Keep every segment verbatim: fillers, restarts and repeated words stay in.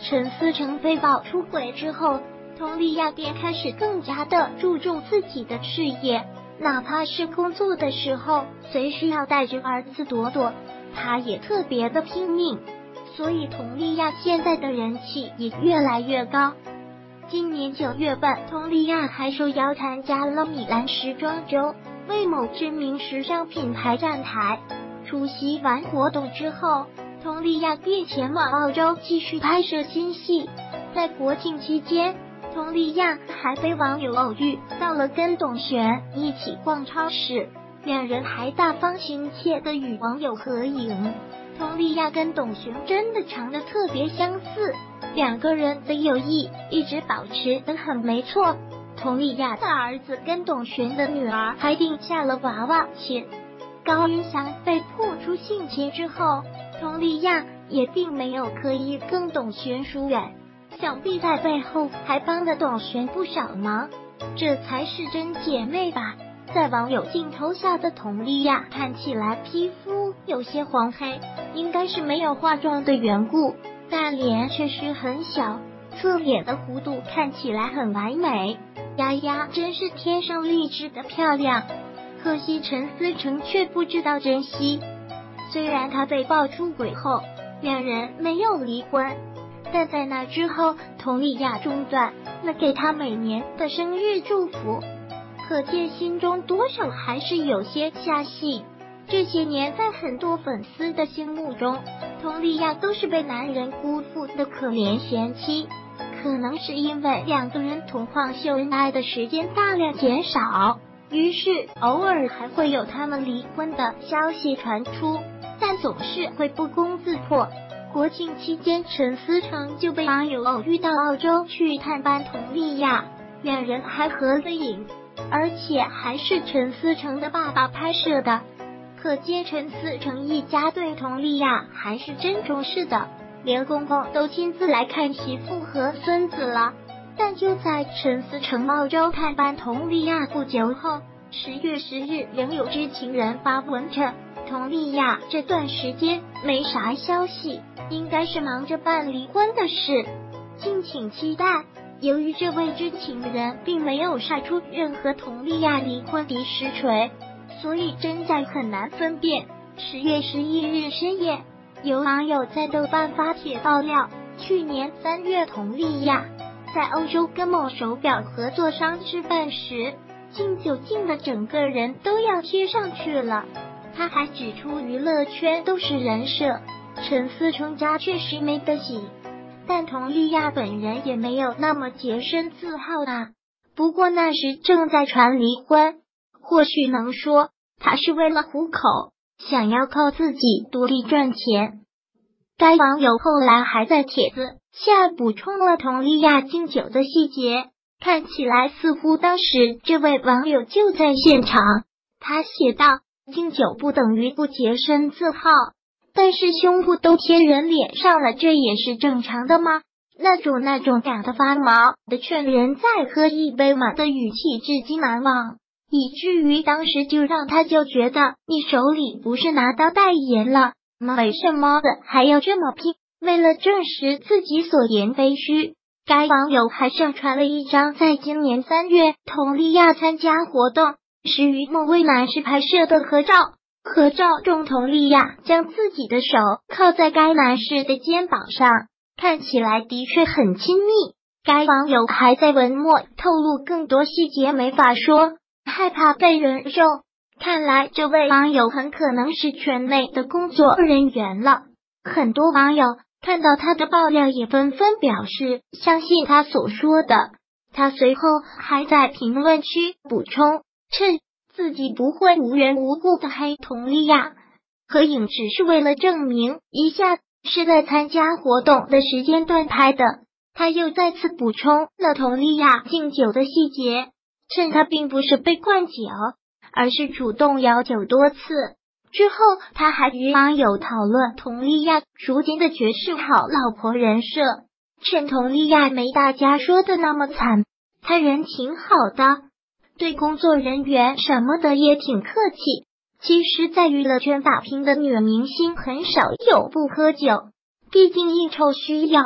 陈思诚被曝出轨之后，佟丽娅便开始更加的注重自己的事业，哪怕是工作的时候，随时要带着儿子朵朵，她也特别的拼命。所以佟丽娅现在的人气也越来越高。今年九月份，佟丽娅还受邀参加了米兰时装周，为某知名时尚品牌站台。出席完活动之后，佟丽娅便前往澳洲继续拍摄新戏。在国庆期间，佟丽娅还被网友偶遇到了跟董璇一起逛超市，两人还大方亲切的与网友合影。佟丽娅跟董璇真的长得特别相似，两个人的友谊一直保持得很没错。佟丽娅的儿子跟董璇的女儿还定下了娃娃亲。高云翔被曝出性侵之后，佟丽娅也并没有刻意跟董璇疏远，想必在背后还帮了董璇不少忙，这才是真姐妹吧。在网友镜头下的佟丽娅看起来皮肤有些黄黑，应该是没有化妆的缘故，但脸确实很小，侧脸的弧度看起来很完美。丫丫真是天生丽质的漂亮，可惜陈思诚却不知道珍惜。虽然他被爆出轨后，两人没有离婚，但在那之后，佟丽娅中断了给他每年的生日祝福，可见心中多少还是有些下戏。这些年，在很多粉丝的心目中，佟丽娅都是被男人辜负的可怜贤妻。可能是因为两个人同框秀恩爱的时间大量减少，于是偶尔还会有他们离婚的消息传出，但总是会不攻自破。国庆期间，陈思诚就被网友偶遇到澳洲去探班佟丽娅，两人还合了影，而且还是陈思诚的爸爸拍摄的，可见陈思诚一家对佟丽娅还是真重视的，连公公都亲自来看媳妇和孙子了。但就在陈思诚澳洲探班佟丽娅不久后，十月十日仍有知情人发文称，佟丽娅这段时间没啥消息，应该是忙着办离婚的事，敬请期待。由于这位知情人并没有晒出任何佟丽娅离婚的实锤，所以真假很难分辨。十月十一日深夜，有网友在豆瓣发帖爆料，去年三月佟丽娅在欧洲跟某手表合作商吃饭时，敬酒敬的整个人都要贴上去了。他还指出娱乐圈都是人设，陈思诚家确实没得洗，但佟丽娅本人也没有那么洁身自好啊。不过那时正在传离婚，或许能说他是为了糊口，想要靠自己独立赚钱。该网友后来还在帖子下补充了佟丽娅敬酒的细节，看起来似乎当时这位网友就在现场。他写道，敬酒不等于不洁身自好，但是胸部都贴人脸上了，这也是正常的吗？那种那种感的发毛的劝人再喝一杯嘛的语气至今难忘，以至于当时就让他就觉得你手里不是拿刀代言了吗？为什么的还要这么拼？为了证实自己所言非虚，该网友还上传了一张在今年三月佟丽娅参加活动时与某位男士拍摄的合照。合照中，佟丽娅将自己的手靠在该男士的肩膀上，看起来的确很亲密。该网友还在文末透露更多细节没法说，害怕被人肉。看来这位网友很可能是圈内的工作人员了。很多网友看到他的爆料也纷纷表示相信他所说的。他随后还在评论区补充，趁自己不会无缘无故的黑佟丽娅，合影只是为了证明一下是在参加活动的时间段拍的。他又再次补充了佟丽娅敬酒的细节，趁他并不是被灌酒，而是主动邀酒多次。之后他还与网友讨论佟丽娅如今的绝世好老婆人设，趁佟丽娅没大家说的那么惨，他人挺好的，对工作人员什么的也挺客气。其实在娱乐圈打拼的女明星很少有不喝酒，毕竟应酬需要，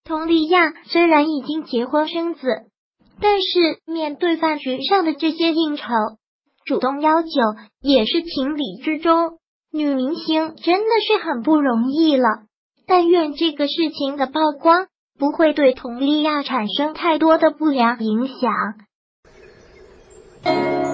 佟丽娅虽然已经结婚生子，但是面对饭局上的这些应酬，主动邀酒也是情理之中。女明星真的是很不容易了，但愿这个事情的曝光不会对佟丽娅产生太多的不良影响。